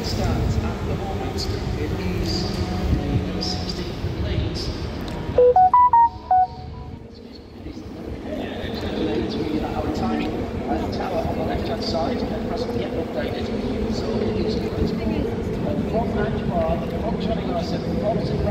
stands at the moment. It is the number 16 leads. Our timing tower on the left-hand side hasn't yet updated, so it is 1 and bar, the clock running on a 7 positive.